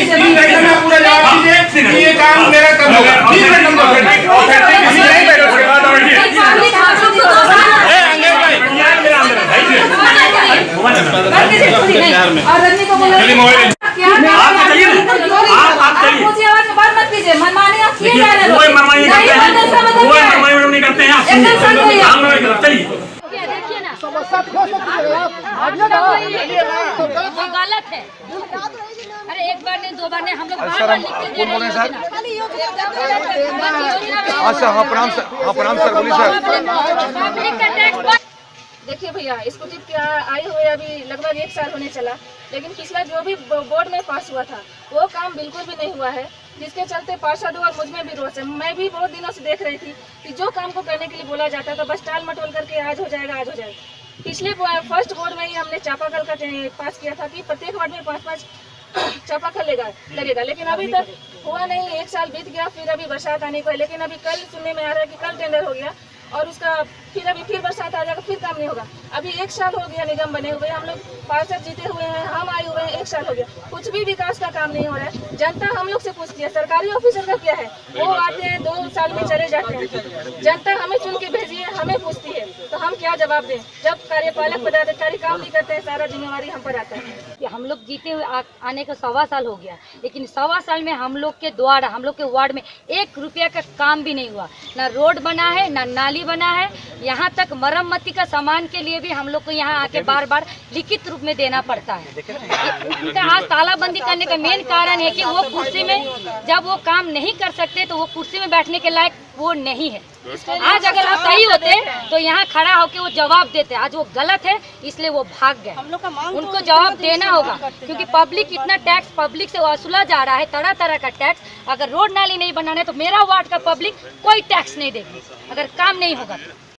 पूरा जवाब दीजिए कि ये काम मेरा कब होगा। गलत है। अरे एक बार नहीं, दो बार नहीं, हम लोग सर हम कौन बोले सर? अच्छा हाँ प्रणाम सर, हाँ प्रणाम सर, बोलिए सर। देखिए भैया, स्कूटी क्या आई हुए अभी लगभग 1 साल होने चला, लेकिन पिछला जो भी बोर्ड में पास हुआ था वो काम बिल्कुल भी नहीं हुआ है, जिसके चलते पार्षद और मुझ में भी रोष है। मैं भी बहुत दिनों से देख रही थी कि जो काम को करने के लिए बोला जाता था बस टाल मटोल करके आज हो जाएगा, आज हो जाएगा। पिछले फर्स्ट बोर्ड में ही हमने चापाकल का पास किया था कि प्रत्येक वार्ड में 5-5 चापाकल लगेगा, लेकिन अभी तक हुआ नहीं। 1 साल बीत गया, फिर अभी बरसात आने को है, लेकिन अभी कल सुनने में आ रहा है कि कल टेंडर हो गया और उसका फिर अभी फिर बरसात आ जाएगा, फिर काम नहीं होगा। अभी 1 साल हो गया निगम बने हुए, हम लोग पार्षद जीते हुए हैं, हम आए हुए हैं, 1 साल हो गया, कुछ भी विकास का काम नहीं हो रहा है। जनता हम लोग से पूछती है, सरकारी ऑफिसर का क्या है, वो आते हैं 2 साल में चले जाते हैं। जनता हमें चुन के भेजी है, हमें पूछती है, तो हम क्या जवाब दें जब कार्यपालक पदाधिकारी काम नहीं करते हैं, सारा जिम्मेवारी हम पर आता है। हम लोग जीते हुए आने का 1.25 साल हो गया, लेकिन 1.25 साल में हम लोग के द्वारा, हम लोग के वार्ड में 1 रुपया का काम भी नहीं हुआ। ना रोड बना है, ना नाली बना है, यहाँ तक मरम्मती का सामान के लिए भी हम लोग को यहाँ आके बार बार लिखित रूप में देना पड़ता है। उनका आज तालाबंदी करने का मेन कारण है कि वो कुर्सी में जब वो काम नहीं कर सकते तो वो कुर्सी में बैठने के लायक वो नहीं है। आज अगर आप सही होते तो यहाँ खड़ा होकर वो जवाब देते, आज वो गलत है इसलिए वो भाग गए। उनको जवाब देना होगा क्योंकि पब्लिक इतना टैक्स पब्लिक से वसूला जा रहा है, तरह तरह का टैक्स। अगर रोड नाली नहीं बनाना है तो मेरा वार्ड का पब्लिक कोई टैक्स नहीं देगी अगर काम नहीं होगा।